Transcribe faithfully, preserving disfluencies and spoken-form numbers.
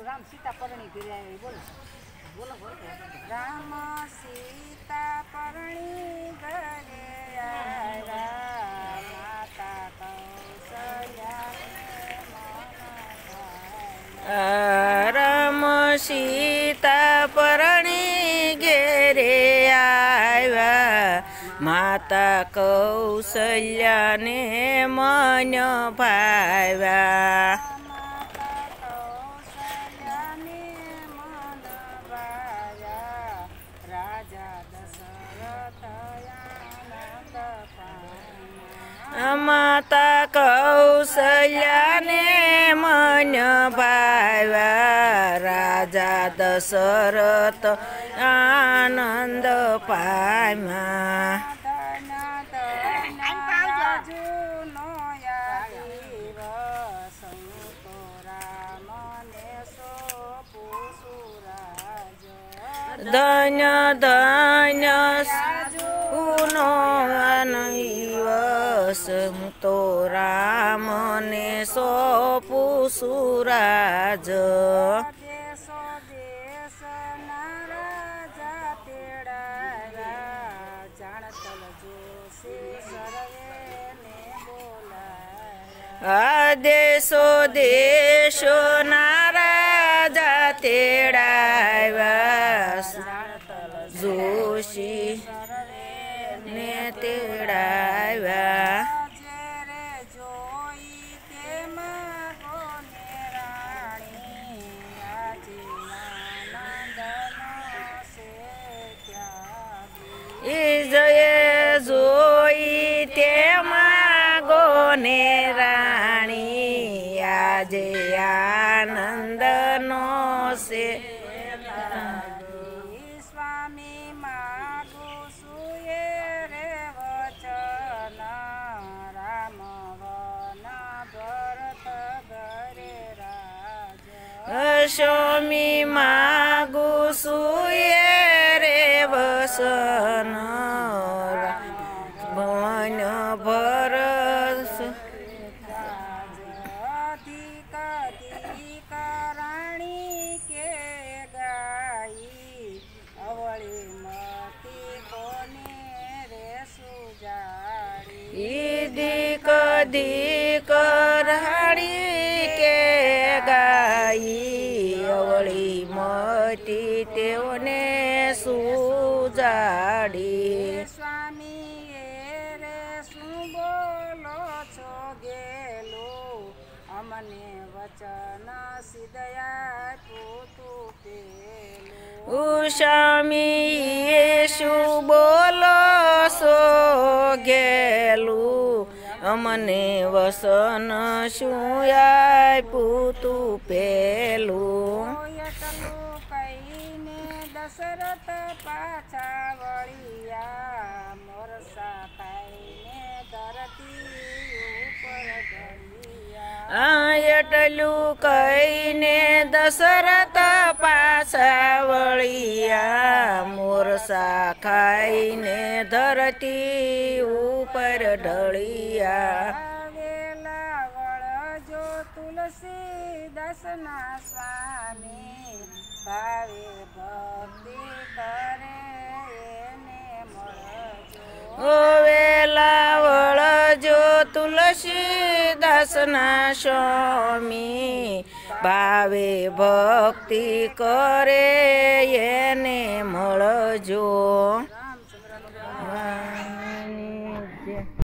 રામ સીતા પરણી ઘરે બોલો બોલો બોલો રામ સીતા પરણી ઘરે આવ્યા માતા કૌશલ્યા રામ સીતા પરણી ઘેરે આવ્યા માતા કૌશલ્યાને મન ભાવ્યા માતા કૌશલ્યાને મન ભાવ્યા રાજા દશરથ આનંદ પામ્યા ધન્ય ધન્ય સુનો દિવસ હું તો રામને સોંપું સુરાજ આ દેશો દેશો ના રાજા તેડાવ્યા જોશી ને તેડાવ્યા એ જયે જોઈ તેમાં ગોને રાણી આજે આનંદનો છે સ્વામી માગુ સુએ રે વચન રામ વન ભરત ઘરે રાજ સ્વામી માગુ સુએ રે વસન ભવન ભરત રાણી કે ગાઈ અવળી મતી કોને રે સુજાડી દીક દીક રાણી કે ગાઈ અવળી મતી તેઓને સુજાડી સ્વામી રે શું બોલો છો ગેલું અમને વચન સિદયા પૂતું પેલું સ્વામી શું બોલો સો ગેલું અમને વસન શું આપ્યું તું પેલું કહીને દશરથ પાછા વળિયા મોરસા ખાઈને ધરતી ઉપર આ એટલું કહીને દશરથ પાછા વળિયા મોરસા ખાઈને ધરતી ઉપર ઢળિયા વેલા વળજો તુલસીદાસના સ્વામી ભાવે ભક્તિ કરે એને મળજો વેલા વળજો તુલસીદાસના સ્વામી ભાવે ભક્તિ કરે એને મળજો.